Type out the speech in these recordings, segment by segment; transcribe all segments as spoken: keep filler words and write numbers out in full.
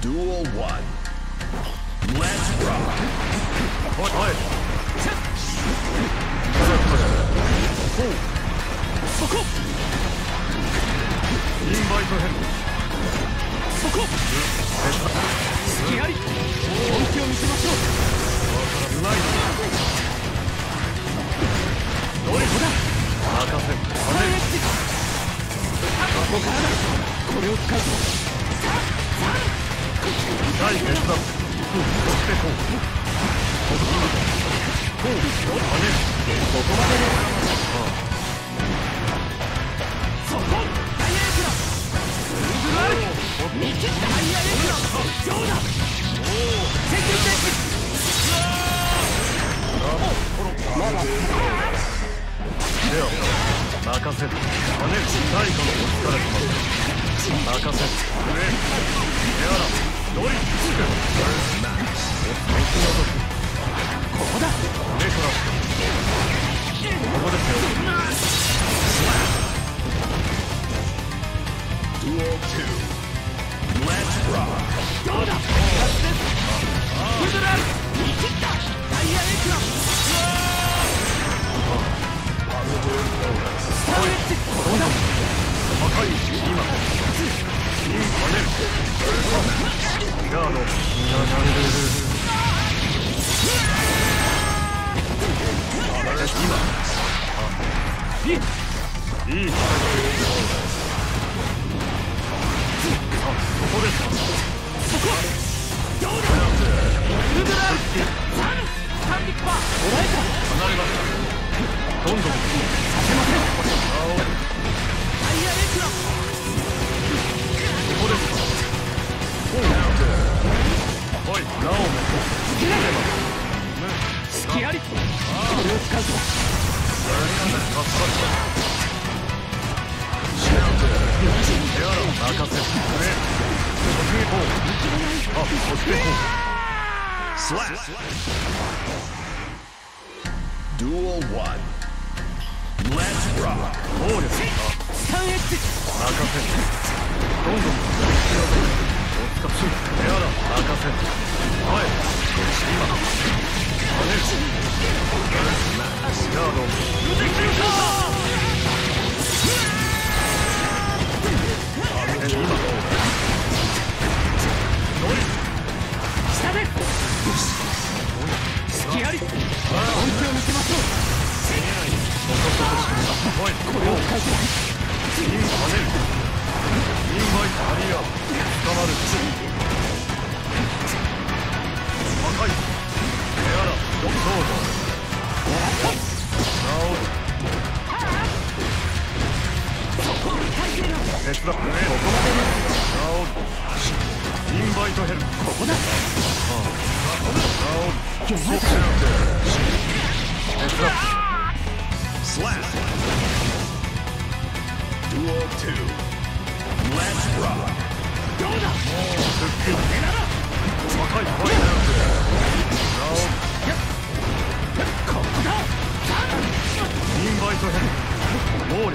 Duel one. Let's rock. Oi, oi. Soko. Invite him. Soko. 隙あり。本気を見せましょう。うまい。どれだ。任せ。ここからだ。これを使うぞ。大決断。そしてこう。こう。こう。ここまでで。そこ。ダイヤエクラ。ウズラル。見切ったダイヤエクラ。上だ。おお。セキュリティ。まだ。では任せる。金内誰かのお力となる。任せる。上。エアラ。ドリッチ。ここだ。上から。ここですよ。 Duel two. Let's rock. どうだ。ウズラル。見切った。ダイヤエクラ。スターエッジ。ここだ。赤い今。インパネル。ガード。流れる。今。いい。いい。あ、ここですか。そこ。どうだ。ウズラル。サンディッパー。お前か。離れました。どんどんさせません。ダイヤエクラ。ここですか。おい、ラオメ。隙あり。これを使うぞ。エアラ任せる。あ、そしてこう。スラッ。 Duel one. Let's rock. そうです。スタンエッジ。任せる。どんどん。おつかしい。エアラ任せる。はい。今。アネル。ガード。腕切るか。今。ノリ。下で。よし。隙あり。本気を見せましょう。おい、これを返せ。インパネル。インバイトハリア。捕まる。赤い。エアラ。どうぞ。ナオル。手伝ってね。ここまでね。ナオル。インバイトヘル。ここだ。ナオル。手伝って。 Slap. Duel two. Let's rock. どうだ。すっげえ。高い声。ナオル。ここだ。インバイトヘル。能力。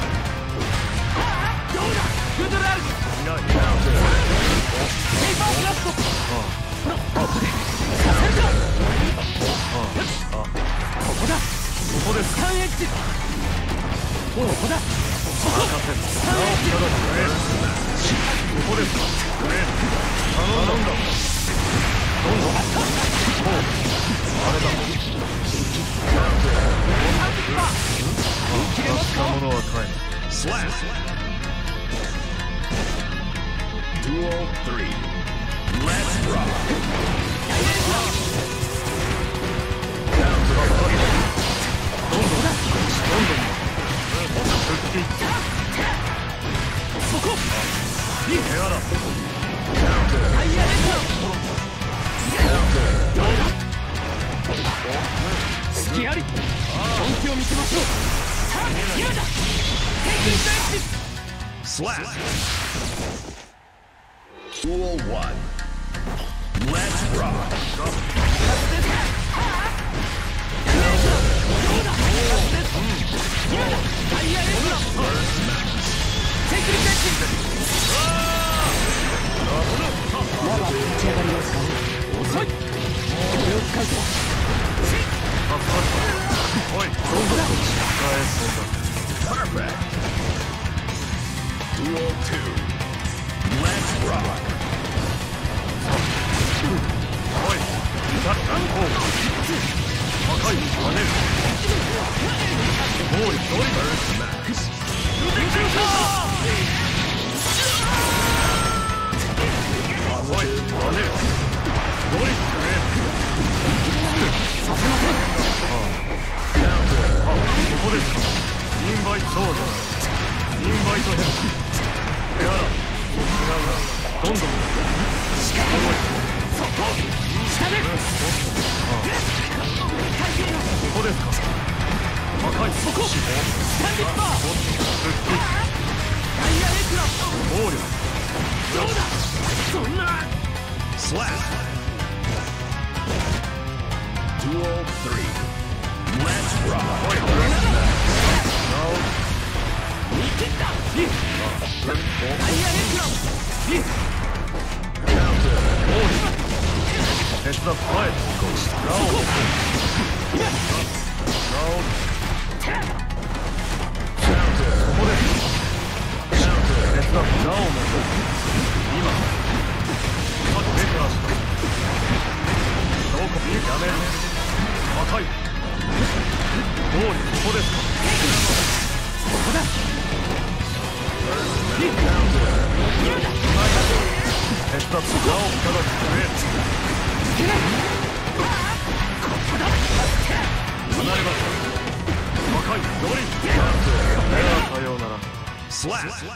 どうだ。グドラル。いない。ペーパーブラスト。ここでさせるか。ここだ。ここでスタンエッジ。ここだ。ここ。スタンエッジ。ここですか。頼んだ。どんどん。あれだ。切れますか。ものは買え。 Slap. Duel three. Let's rock. どんどんどんどん復帰。そこ。いい。エアラ。ダイヤエクラ。どうだ。隙あり。本気を見せましょう。さあ、今だ。敵大地。 Slap. Duel one. Let's rock. ダイヤエクラ。セキュリティ。 ャッ乱行破壊跳ねる暴力ドリブルスマックス無敵中かおい跳ねるドリブルさせませんああここですかインバイトソードインバイトヘッドやらそちらがどんどんしかもそこ下でここですか赤いそこスタンディッパー復帰ダイヤエクラ暴力どうだそんなスラッシュ Duel スリー Let's rock おいこれ見てたダイヤエクラ手伝って前へラオウラオウここです手伝ってラオウも今各ベクラーしたどこやめる赤いゴールここですかここだ手伝ってラオウから上離れます赤いドリンではさようならスラッシュ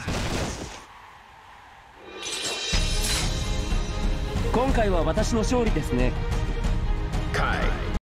今回は私の勝利ですね。 カイ